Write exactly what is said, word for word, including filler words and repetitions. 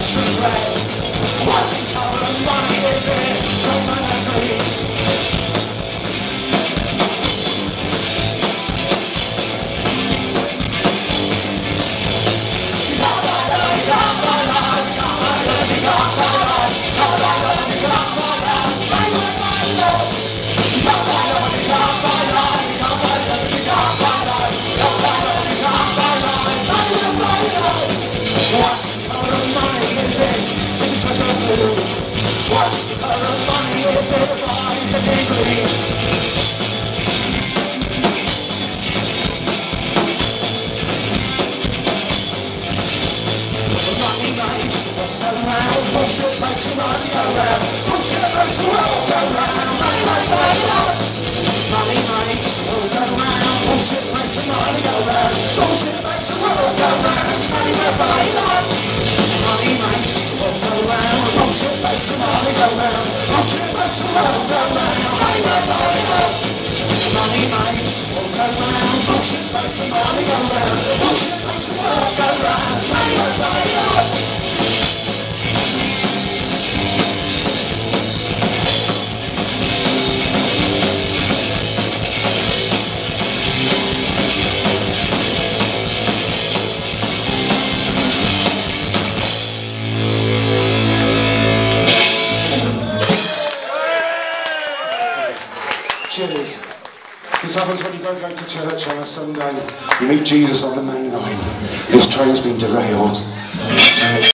What's the color of money? Is it a rise the degree? Money makes the world go round. Bullshit makes the money go round. Bullshit makes the world go round. Money, money, money, money. Money makes the world go round. Bullshit makes the money go round. Bullshit makes the world go round. Money, money, money, money. Money makes the world go round. Bullshit makes the money go round. Bullshit makes the world go round. Money, money, money, money. Money makes the world go round. Bullshit makes the money go round. Bullshit makes the world go round. Money, money, money, money. Cheers. This happens when you don't go to church on a Sunday. You meet Jesus on the main line. His train's been derailed.